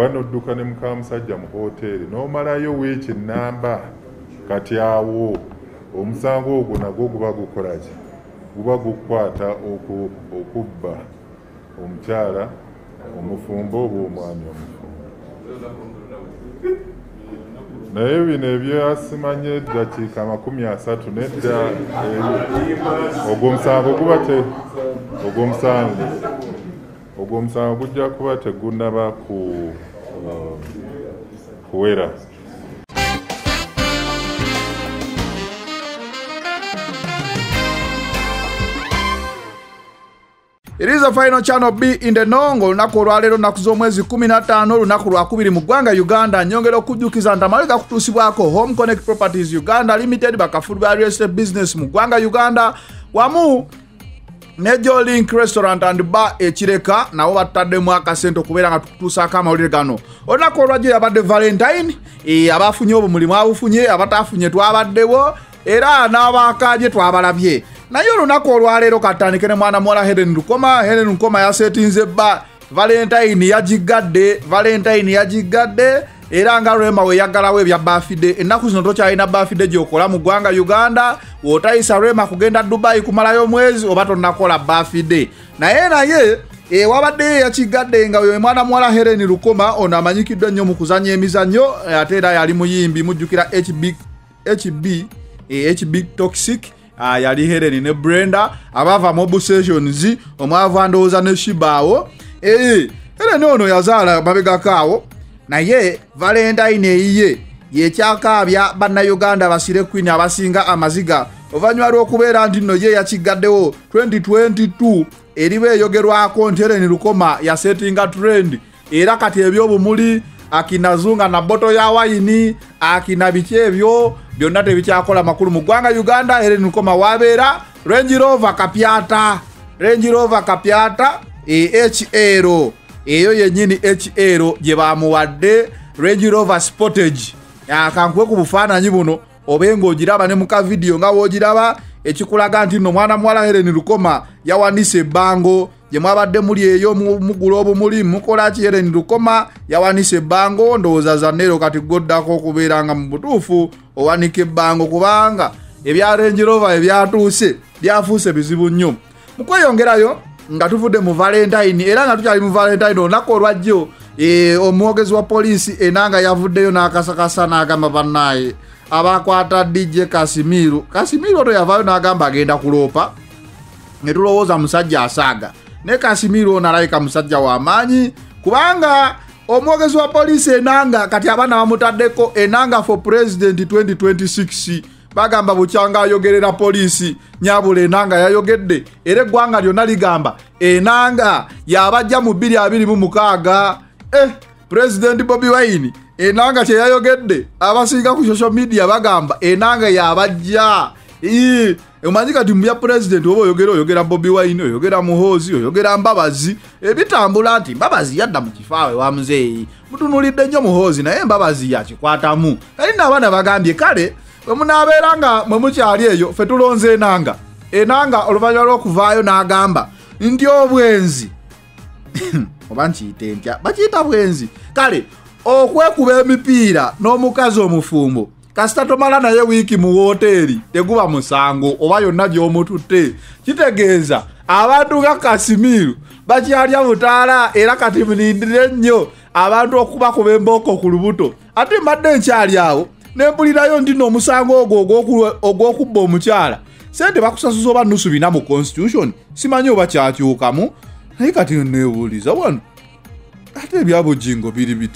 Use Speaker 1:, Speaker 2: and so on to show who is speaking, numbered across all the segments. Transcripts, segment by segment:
Speaker 1: nodduka ne mukamusajja mu hoteri n'omalayo wiiki namba kati awo omusango ogwo nagwo guba gukolaki guba gukwata okubba omukyala omufumbo oba omwami omufumbo naye bino ebyasimanye eddakiika 30 nedda ogwo omusango guba ogwo omusango gujja kuba tegunnaba kuwera.
Speaker 2: It is a final channel B in the Nongo lunaku olwaleero nnaku z'omwezi 15 lunaku lwa 2 mu ggwanga Uganda nyongera okujjukiza nti amaleka kutuusibwako Home Connect Properties Uganda Limited bakafulu ba real estate business mu ggwanga Uganda wamu ne Link Restaurant and Bar ekireka nabo bataddemu akasente okubeera nga tukutuusaako amawulire gano olunaku olwajjo yabadde Valentine abafunye obumuli mwabufunye abataafunye twabaddewo era n'abaakaaje twabalabye naye olunaku olwaleero katandike ne mwana muwala Hellen Lukoma yasetinze bba Valentine yagigadde era nga Rema we yaggalawo ebya birthday ennaku zino tokyalina birthday gy'okola mu ggwanga Uganda w'otayisa Rema kugenda Dubai kumalayo omwezi oba tonnakola birthday naye wabadde yakigadde nga we mwana muwala Hellen Lukoma ono amanyikiddwa nnyo mu kuzannya emizannyo ate era yali muyimbi mujjukira HB Toxic yali Hellen ne Brenda abava Mob Sessions omwava ndowooza ne Shibaawo Hellen ono yazaala mabegakaawo naye Valentine eyiye yekyakaabya bannayuganda basire Queen abasinga amaziga oluvannyuma lw'okubeera nti nno ye yakigaddewo 2022 eriba eyogerwako nti Hellen Lukoma yasetinga trend era kati ebyobumuli akinazunga na boto ya wayini akina biki ebyo byonna tebikyakola makulu mu ggwanga Uganda. Hellen Lukoma wabeera Range Rover kapyata HR eyo yennyini HR gye bamuwadde Range Rover Sportage akankuwe ku bufaananyi buno obe ng'ogiraba ne muka video nga woogiraba ekikulaga nti nno mwana muwala Hellen Lukoma yawanise ebbango gye mwabadde muli eyo mugula obumuli mukola ki Hellen Lukoma yawanise ebbango ndowooza zanneero kati goddako okubeera nga mu butuufu owanika ebbango kubanga ebya Range Rover ebyatuuse byafuuse bizibu nnyo mu kweyongerayo nga tuvudde mu Valentine era nga tukyali mu Valentine olunaku olwajjo omwogezi wa poliisi enanga yavuddeyo n'akasakasa n'agamba bannaaye abakwata DJ Kasimiru oto yavaayo n'agamba agenda kuloopa ne tulowooza musajja asaaga ne Kasimiru ono alayika musajja w'amaanyi kubanga omwogezi wa poliisi enanga kati abaana bamutaddeko enanga for president 2026 bagamba bukyanga ayogerera poliisi nyabula enanga yayogedde era eggwanga lyonna ligamba enanga yabajja mu 2026 President Bobi Wine enanga kye yayogedde abasinga ku social media bagamba enanga yabajja omanyi kati mu bya president oba oyogera Bobi Wine oyogera Muhoozi oyogera Mbabazi ebitambula nti Mbabazi yadda mu kifaawe wa muzeeyi mutunulidde nnyo Muhoozi naye Mbabazi yakikwatamu kali n'abaana bagambye kale bwe munaabeera nga mwe mukyali eyo ffe tulonze enanga oluvannyuma lw'okuvaayo n'agamba nti obwenzi oba nkiyite ntya bakiyita bwenzi kale okwekuba emipiira n'omukazi omufumbo kasita tomala naye wiiki mu woteeri teguba musango oba yonna gy'omututte kitegeeza abantu nga Kasimiru bakyalya butaala era kati munindire nnyo abantu okubakuba embooko ku lubuto ate mbadde nkyali awo nempulirayo nti n'omusango ogwo ogw'okubba omukyala sente bakusasuza oba nusu bina mu constitution simanyi oba kyakyukamu naye kati neebuuliza wano ate ebyabujingo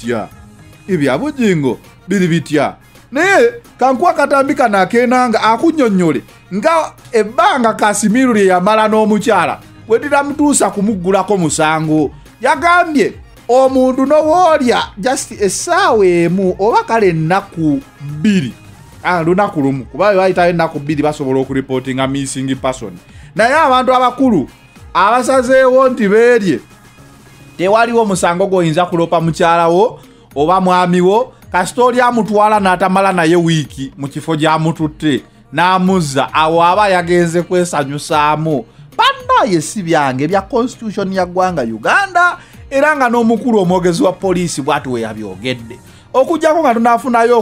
Speaker 2: biri bitya naye kankuwa katambika nakenanga akunnyonnyole nga ebbanga Kasimiru lye yamala n'omukyala bwe liramutuusa kumuggulako musango yagambye omuntu n'owoolya just essaawa emu oba kale ennaku 2 lunaku lumu kuba bayitayo ennaku 2 basobola okuripootinga missing person naye abantu abakulu abasazeewo nti beerye tewaliwo musango gw'oyinza kulopa mukyalawo oba mwamiwo kasita oli amutwala n'atamala naye wiiki mu kifo gy'amututte n'amuzza awo aba yagenze kwesanyusaamu bannaye si byange bya constitution ya ggwanga Uganda era nga n'omukulu omwogezi wa poliisi bw'ati we yabyogedde okujjako nga tunaafunayo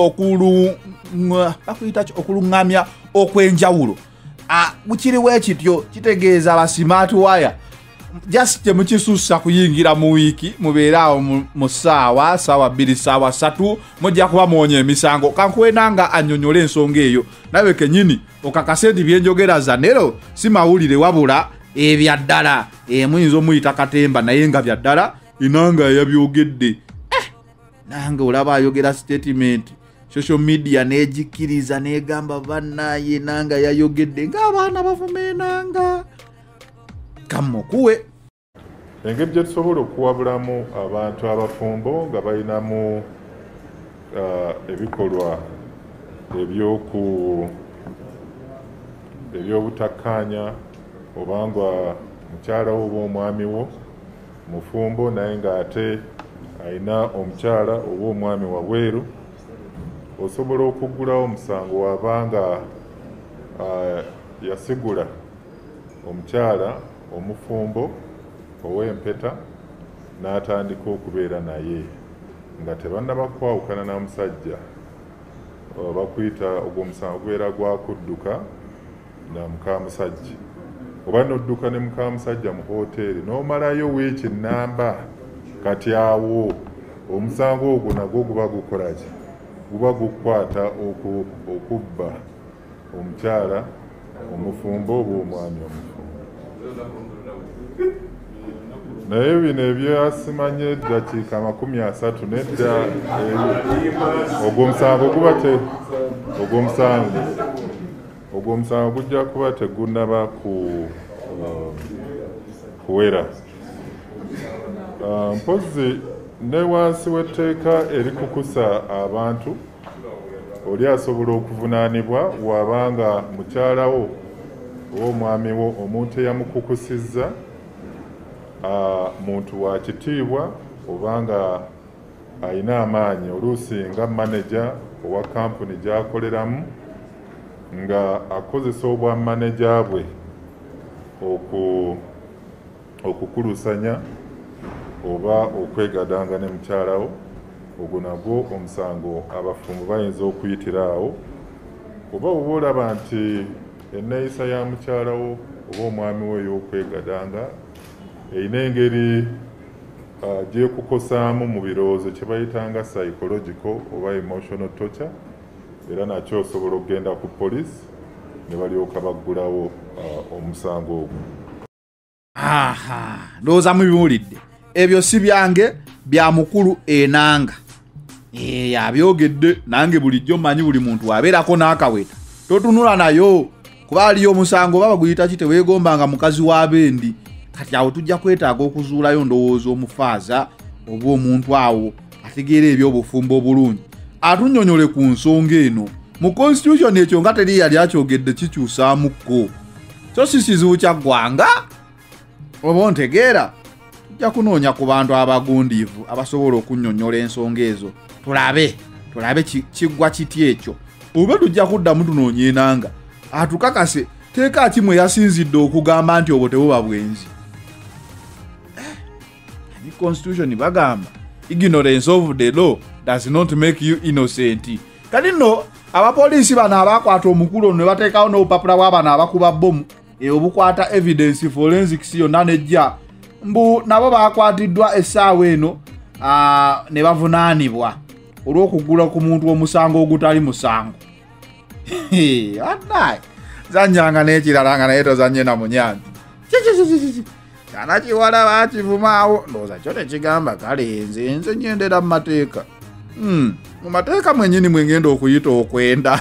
Speaker 2: okuluŋŋamya okw'enjawulo. Bukiriwo ekityo kitegeeza abasimaati waya just temukisussa kuyingira mu wiiki mubeere awo mu ssaawa 2 ssaawa 3 mujja kuba muwonya emisango. Kankuwenanga annyonnyole ensonga eyo nawe kenyini okakase nti byenjogera zanero si mawulire wabula ebya ddala. Muyinza omuyita katemba naye nga bya ddala enanga yabyogedde. Nange olaba ayogera statement social media negikkiriza negamba bannaye nanga yayogedde ng'abaana bavuma enanga. Kamukuwe
Speaker 1: engeri gye tusobola okuwabulamu abantu abafumbo nga balinamu ebikolwa ebyobutakkaanya obanga mukyala wo oba omwami wo mufumbo naye ng'ate alina omukyala oba omwami wabweru, osobola okuggulawo omusango wabanga yasigula omukyala omufumbo ow'empeta n'atandika okubeera naye nga tebannaba kwawukana na musajja, bakuyita ogw'omusango gubeera gwa kudduka na muka musajja, oba nodduka ne muka musajja mu hoteeri n'omalayo wiiki nnamba. Kati awo omusango ogwo nagwo guba gukolaki? Guba gukwata okubba omukyala omufumbo oba omwami omufumbo. Naye bino ebyasimanye eddakiika 30 nedda ogw'omusango gujja kuba tegunnaba kuwera. Mpozzi ne wansi w'etteeka erikukusa abantu oli asobola okuvunaanibwa wabanga mukyalawo oba omwami wo omuntu eyamukukusizza muntu wa kitiibwa obanga alina amaanyi, oluusi nga maneja owa kampuni gy'akoleramu nga akozesa obwa maneja bwe okukulusanya oba okwegadanga ne mukyalawo, ogwo nagwo omusango abafumbo bayinza okuyitira awo. Oba oba olaba nti enneeyisa ya mukyalawo oba omwami we ey'okwegadanga erina engeri gyekukosaamu mu birowoozo kye bayitanga psychological oba emotional torture, era nakyo osobola okugenda ku poliisi ne balyoka baggulawo omusango ogwo.
Speaker 2: Ndowooza mubiwulidde ebyo si byange, bya mukulu enanga. Abyogedde nange bulijjo mmanyi buli muntu abeerako n'akaweta totunula nayo kuba aliyo omusango oba baguyita kite weegombanga mukazi w'abendi. Kati awo tujja kwetaaga okuzuulayo ndowooza omufaaza oba omuntu awo ategeera ebyobufumbo obulungi atunnyonnyole ku nsonga eno. Mu constitution ekyo nga teri yali akyogedde kikyusaamuko, so si kizibu kya ggwanga oba ontegeera. Tujja kunoonya ku bantu abagundiivu abasobola okunnyonnyola ensonga ezo tulabe kiggwa kiti ekyo, oba tujja kuddamu tunoonya enanga atukakase teeka kimwe yasinzidde okugamba nti obwo tebuba bwenzi. Constitution bagamba ignorance of the law does not make you innocent. Kati nno abapoliisi bano abakwata omukulu ne bateekawo n'obupapula bw'abano abakuba bbomu obukwata evidence forensics yonna nejja mbu nabo bakwatiddwa essaawa eno ne bavunaanibwa olw'okugula ku muntu omusango ogutali musango. Annaye zannyanga n'ekirala nga naye tozannye na munyanzi kana kiwala bakivumaawo ndowooza kyo tekigamba kale nze nyendera mu mateeka. Mu mateeka mwennyini mwengenda okuyita okwenda.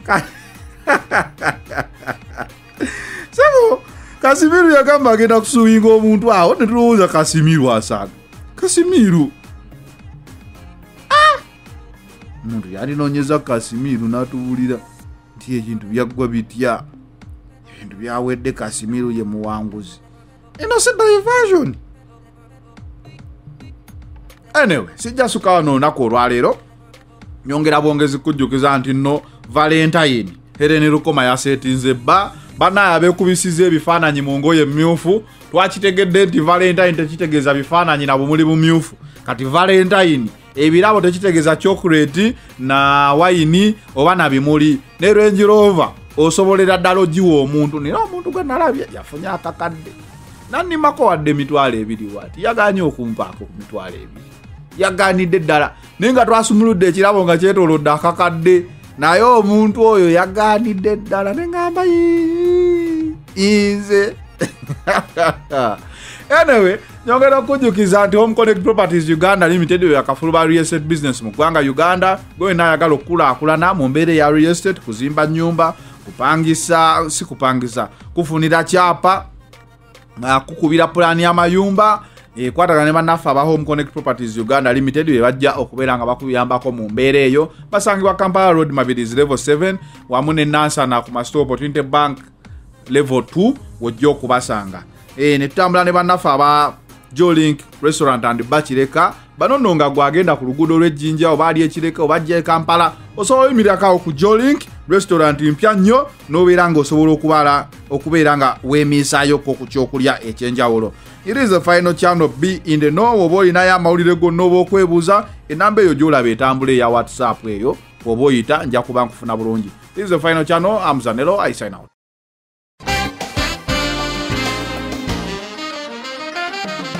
Speaker 2: Sebo Kasimiru yagamba agenda kusuubinga omuntu awo ne tulowooza Kasimiru asaaga. Kasimiru omuntu yalinoonyeza Kasimiru n'atubuulira nti ebintu byaggwa bitya, ebintu byawedde, Kasimiru ye muwanguzi. Innocent diversion. Anyway, sijja suka wano olunaku olwaleero nyongera bwongezi kujjukiza nti nno Valentine Hellen Lukoma yaseetinze bba banaye abekubisiza ebifaananyi mu ngoye mmyufu twakitegedde nti Valentine tekitegeeza bifaananyi na bumuli bumyufu kati Valentine ebirabo tekitegeeza chocolate na wayini oba na bimuli ne Range Rover osobolera ddala ogiwa omuntu naye omuntu gwe nalabye yafunye akakadde nannimako wadde emitwalo ebiri wati yaganye okumpaako ku mitwalo ebiri yaganidde ddala naye nga twasumuludde ekirabo nga kyetoolodde akakadde naye omuntu oyo yaganidde ddala neŋŋamba inze anyway nyongera okujjukiza nti Home Connect Properties Uganda Limited yo yakafuluba real estate business mu ggwanga Uganda gwena ayagala okukulaakulana mu mbeera ya real estate kuzimba nyumba kupangisa si kupangisa kufunira kyapa kukubira pulani y'amayumba kwatagana ne bannaffe aba Home Connect Properties Uganda Limited be bajja okubeera nga bakuyambako mu mbeera eyo basangibwa Kampala Road Mabirizi level 7 wamu ne Nansana ku Store Opportunity Bank level 2 wojja okubasanga ne tutambula ne bannaffe aba Jolink Restaurant and Bachireka bano nno nga gwagenda ku luguudo lw'Ejjinja oba ali ekireka oba ajja e Kampala osobola oyimirako ku Jolink Restaurant mpya nnyo n'obeera ng'osobola okubeera nga weemiisayoko ku kyokulya ekyenjawulo. It is the final channel B in the know oba olinayo amawulire gonna oba okwebuuza enamba eyo gy'olaba etambula eya WhatsApp eyo oba oyita nja kuba nkufuna bulungi. This is the final channel. I'm Zanelo. I sign out.